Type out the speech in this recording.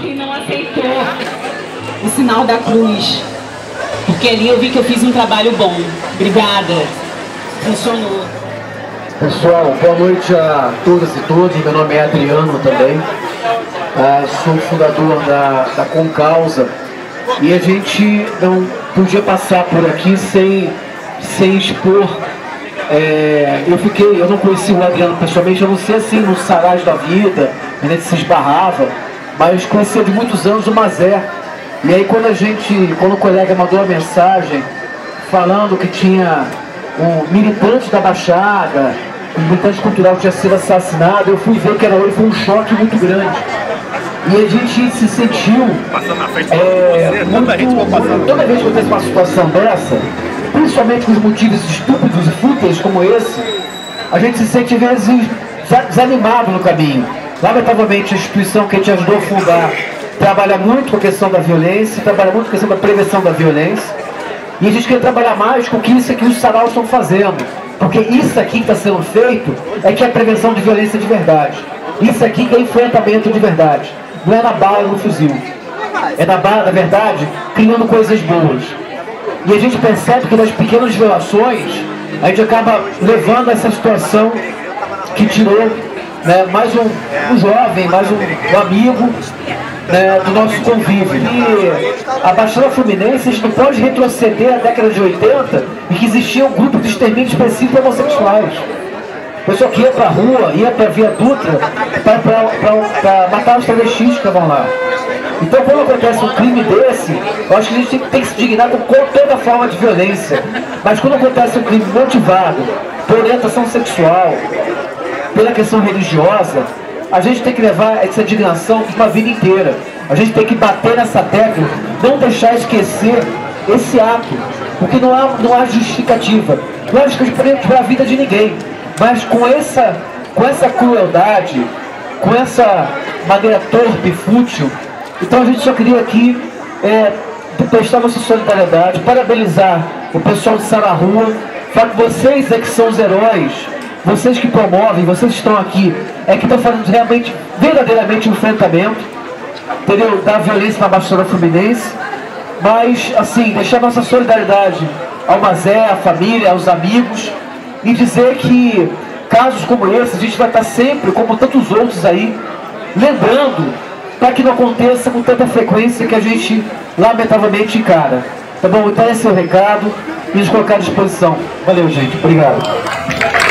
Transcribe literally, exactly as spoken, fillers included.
que não aceitou o sinal da cruz, porque ali eu vi que eu fiz um trabalho bom. Obrigada. Funcionou. Pessoal, boa noite a todas e todos. Meu nome é Adriano também. Uh, sou fundador da, da Concausa. E a gente não podia passar por aqui sem, sem expor. É, eu fiquei, eu não conheci o Adriano pessoalmente, eu não sei assim nos sarais da vida, a gente se esbarrava, mas conhecia de muitos anos o Mazé. E aí quando a gente, quando o colega mandou a mensagem falando que tinha um militante da Baixada, um militante cultural que tinha sido assassinado, eu fui ver que era ele, foi um choque muito grande. E a gente se sentiu, é, muito, toda vez que acontece uma situação dessa, principalmente com os motivos estúpidos e fúteis como esse, a gente se sente às vezes desanimado no caminho. Lamentavelmente a instituição que a gente ajudou a fundar trabalha muito com a questão da violência, trabalha muito com a questão da prevenção da violência, e a gente quer trabalhar mais com o que isso aqui os saraus estão fazendo, porque isso aqui que está sendo feito é que é prevenção de violência de verdade, isso aqui que é enfrentamento de verdade, não é na bala no fuzil, é na bala, na verdade, criando coisas boas. E a gente percebe que nas pequenas violações a gente acaba levando essa situação que tirou, né, mais um, um jovem, mais um, um amigo, né, do nosso convívio. E a Baixada Fluminense, a gente não pode retroceder à década de oitenta em que existia um grupo de extermínio específico de homossexuais. O pessoal que ia pra rua, ia pra Via Dutra para matar os travestis que estavam lá. Então quando acontece um crime desse, eu acho que a gente tem, tem que se dignar com toda forma de violência. Mas quando acontece um crime motivado por orientação sexual, pela questão religiosa, a gente tem que levar essa indignação uma vida inteira. A gente tem que bater nessa tecla, não deixar esquecer esse ato, porque não há, não há justificativa. Não há justificativa para a vida de ninguém. Mas com essa, com essa crueldade, com essa maneira torpe e fútil, então a gente só queria aqui é, prestar nossa solidariedade, parabenizar o pessoal de Sararrua, falar que vocês é que são os heróis, vocês que promovem, vocês que estão aqui, é que estão fazendo realmente, verdadeiramente um enfrentamento, entendeu? Da violência na Baixada Fluminense, mas assim, deixar nossa solidariedade ao Mazé, à família, aos amigos, e dizer que casos como esse a gente vai estar sempre, como tantos outros aí, lembrando, para que não aconteça com tanta frequência que a gente lamentavelmente encara. Tá bom? Então esse é o recado e nos colocar à disposição. Valeu, gente. Obrigado.